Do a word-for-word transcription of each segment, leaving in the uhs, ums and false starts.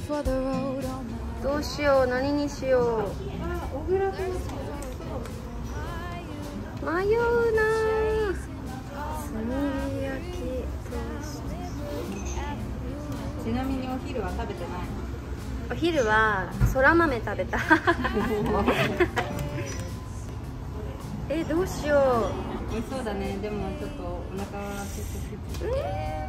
どうしよう、何にしよう。迷うな。炭火焼きトースちなみにお昼は食べてない？ ト。お昼はそら豆食べた。え、どうしよう。美味しそうだね。でもちょっとお腹はちょっと。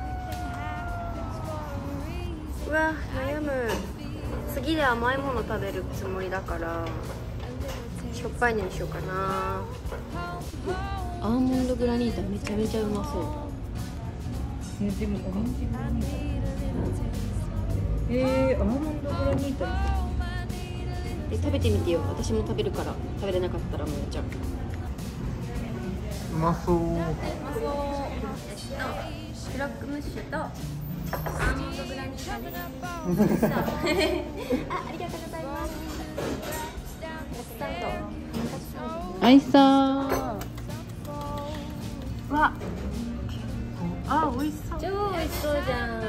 うわ、悩む。次で甘いもの食べるつもりだからしょっぱいのにしようかな。アーモンドグラニータめちゃめちゃうまそう。 ね、でもオレンジグラニータ。えー、アーモンドグラニータ。 え、食べてみてよ。私も食べるから。食べれなかったらもうじゃん。 うまそう。 うまそう。ブラックムッシュとアーモンドグラニータです。あ、ありがとうございます。 アイサー。わ。あ、美味しそう。 超美味しそうじゃん。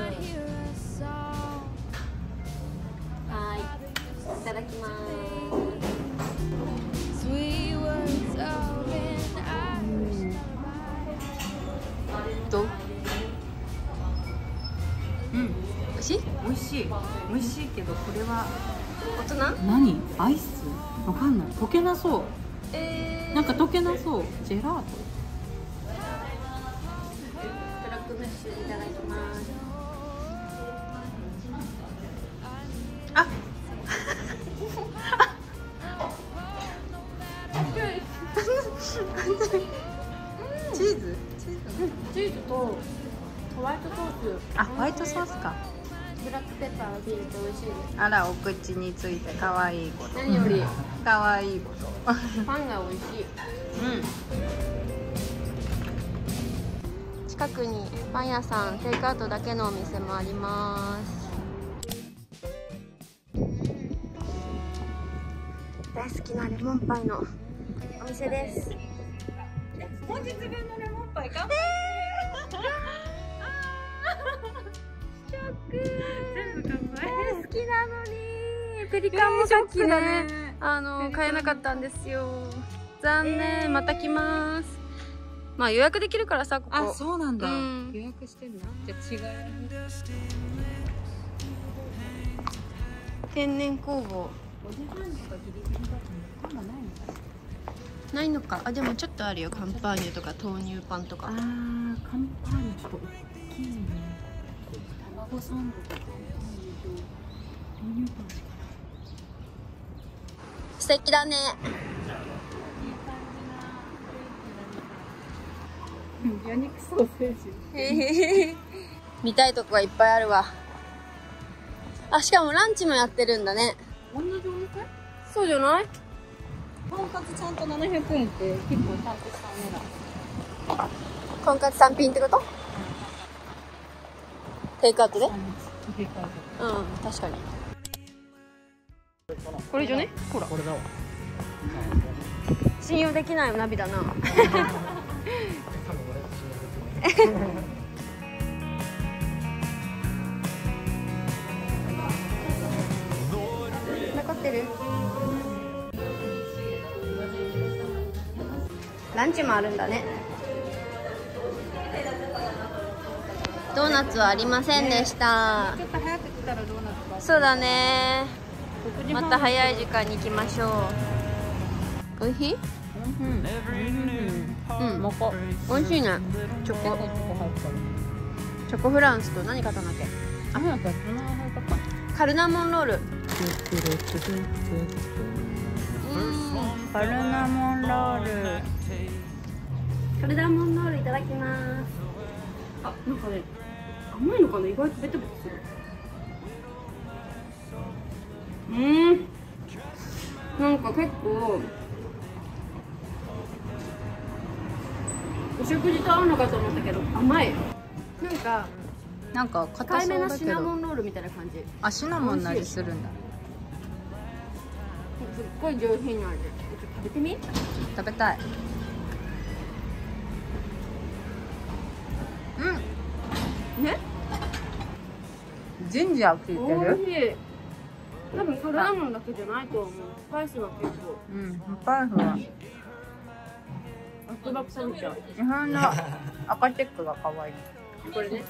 はい、いただきます。どう？ うん。 美味しい？ 美味しい。美味しいけどこれは大人？ 何？アイス？わかんない。溶けなそう。 えー、 なんか溶けなそう。ジェラート。 ブラックムッシュいただきます。あ。 チーズ？チーズ？ チーズとホワイトソース。 あ、ホワイトソースか。 ブラックペッパーが入れて美味しいです。 あら、お口について可愛いこと。 何より可愛いこと。 パンが美味しい。 うん。 近くにパン屋さん、テイクアウトだけのお店もあります。大好きなレモンパイのお店です。 本日分のレモンパイ乾杯。 ショック。 全部乾杯。 好きなのにペリカンもショックだね。あの買えなかったんですよ。残念。えー、また来ます。まあ予約できるからさ、ここ。 あ、そうなんだ。うん、予約してんだ。じゃあ違う。 天然工房。 ごじはんとかギリギリだとパンがないのかな。 ないのか。あ、でもちょっとあるよ。カンパーニュとか豆乳パンとか。 ああ、カンパーニュちょっと大きいね。卵サンドとか豆乳パンしかない。 素敵だね。 魚肉ソーセージ。 見たいとこがいっぱいあるわ。あ、しかもランチもやってるんだね。 同じお店？ そうじゃない？ とんかつちゃんとななひゃくえんって結構ちゃんとしたお値段。 とんかつ単品ってこと？テイクアウトで？ テイクアウト。 うん、確かに。これじゃね？ほら。 これだわ。 信用できないナビだな。残ってる？ランチもあるんだね。ドーナツはありませんでした。 ちょっと早く来たらドーナツか。 そうだね。また早い時間に行きましょう。美味しい？ うん。 うん。 もこ。 美味しいね。チョコ。チョコフランスと何買ったんだっけ？ あ、なんかその入ったか。 カルナモンロール。 カルナモンロール。 カルナモンロールいただきます。あ、なんかね、甘いのかな、意外とベトベトする。うん。なんか結構。お食事と合うのかと思ったけど、甘い。なんか。 なんか硬そうだけど。 控えめなシナモンロールみたいな感じ。 あ、シナモンの味するんだ。 すっごい上品な味。食べてみ？ 食べたい。うん。 ね？ ジンジャー効いてる？ 美味しい。 多分カルダモンだけじゃないと思う。スパイスは結構。 うん、スパイスはバクバクされちゃう。 日本の赤チェックが可愛い。 これね。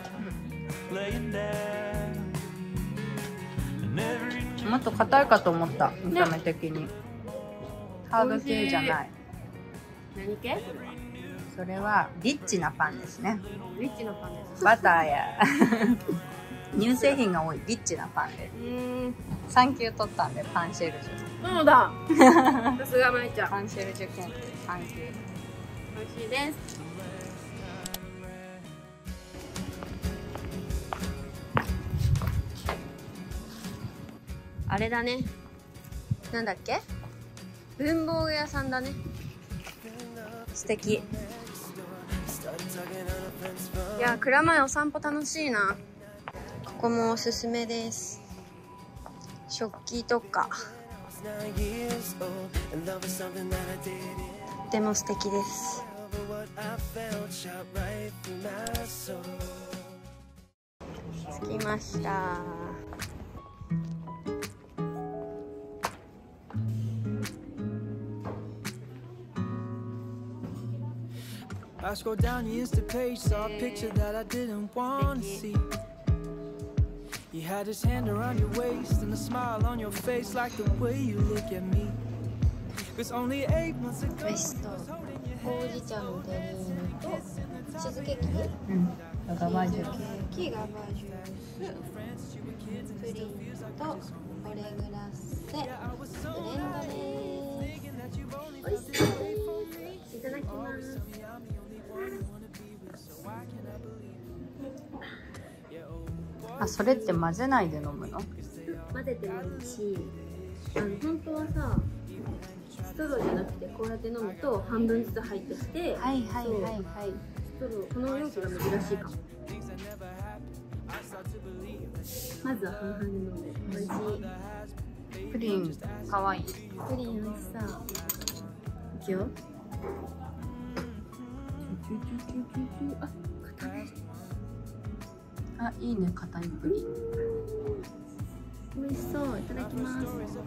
もっと硬いかと思った、見た目的に。ハード系じゃない。 何系？ それはリッチなパンですね。 リッチなパンです。 バターや乳製品が多いリッチなパンです。 うーん。 さん級取ったんで、パンシェルジュ。 そうだ。さすがまいちゃん。 パンシェルジュ検定さん級。 美味しいです。あれだね。なんだっけ？文房具屋さんだね。素敵。いや、蔵前お散歩楽しいな。ここもおすすめです。食器とか。とっても素敵です。着きました。 I scrolled down your Insta page, saw a picture that I didn't want to see. You had his hand around your waist and a smile on your face, like the way you look at me. Cause only eight months ago, 美味しそう。ほうじ茶のテリーヌとチーズケーキ。 うん。ガバージュ。 ケーキガバージュ。プリンとオレグラッセブレンドです。美味しそうです。いただきます。 あ、それって混ぜないで飲むの？ 混ぜてもいいし、あの本当はさ、ストローじゃなくてこうやって飲むと半分ずつ入ってきて、 はいはいはいはい。 ストロー、この容器が珍しいかも。まずは半々で飲んで、美味しい。 プリンかわいい。 プリン美味しそう。いくよ。あ、硬い。 あ、いいね、硬いプリン。 美味しそう。いただきます。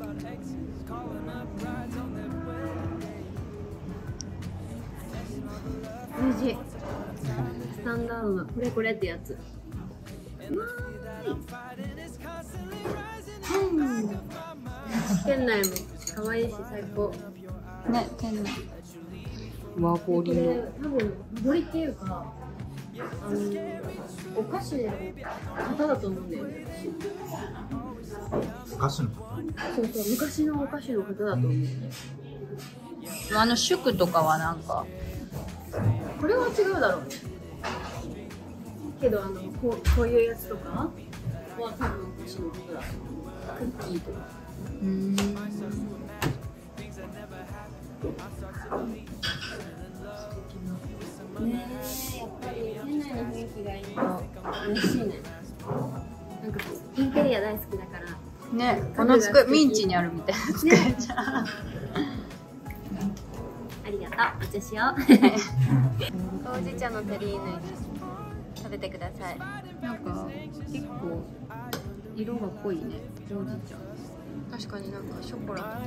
美味しい。スタンダードなこれこれってやつ。うまーい。うん。店内も可愛いし最高。 ね、店内。和彫りの。 多分和彫りっていうか、あのお菓子の型だと思うんだよね。 お菓子の型？ そうそう、昔のお菓子の型だと思う。 あの祝とかはなんか。 これは違うだろうね。けどあのこうこういうやつとかは多分お菓子の型だ。クッキーとか。 うーん。 ねえ、やっぱり店内の雰囲気がいいと嬉しいね。なんかインテリア大好きだから。 ね、この机ミンチにあるみたいな机じゃん。 ありがとう。お茶しよう。ほうじ茶のテリーヌ食べてください。 なんか結構色が濃いね、ほうじ茶。 確かになんかショコラ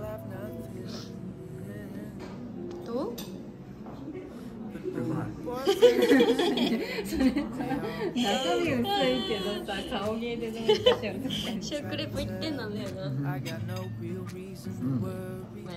どう？ うまい。 それさ、中身薄いけどさ、顔芸で飲んだしシュークレープいってんなんだよな。 うん。 前も言ってみて。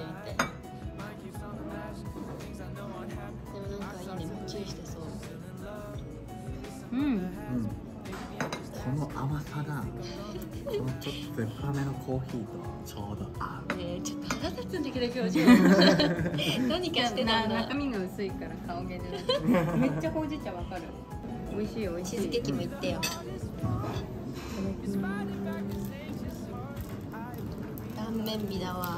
でもなんかいいね、もっちりしてそう。 うん。 うん。この甘さが、このちょっと酸っぱめのコーヒーとちょうど合う。 ねえ、ちょっと腹立つんだけど今日何かしてたんだ。 中身が薄いから顔芸でめっちゃほうじ茶わかる。美味しい美味しい。 チーズケーキもいってよ。断面美だわ。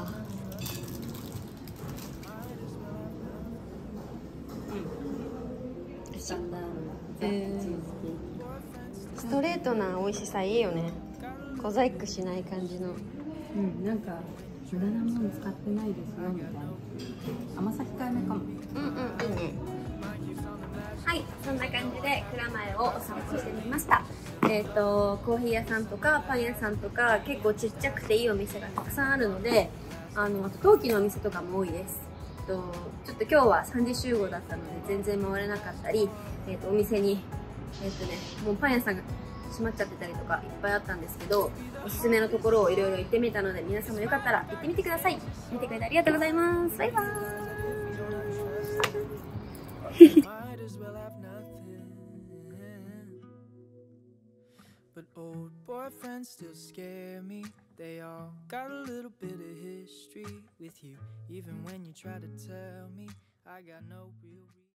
うん。スタンダードなザ・チーズケーキ。ストレートな美味しさいいよね。小細工しない感じの。 うん、なんか無駄なもの使ってないですよみたいな。甘さ控えめかも。 うんうん、いいね。 はい、そんな感じで蔵前をお散歩してみました。えっとコーヒー屋さんとかパン屋さんとか結構ちっちゃくていいお店がたくさんあるので、あのあと陶器のお店とかも多いです。とちょっと今日はさんじ集合だったので全然回れなかったり、えっとお店にえっとねもうパン屋さんが閉まっちゃってたりとかいっぱいあったんですけど、おすすめのところをいろいろ行ってみたので、皆さんもよかったら行ってみてください。見てくれてありがとうございます。バイバーイ。 But old boyfriends still scare me. They all got a little bit of history with you. Even when you try to tell me, I got no real reason.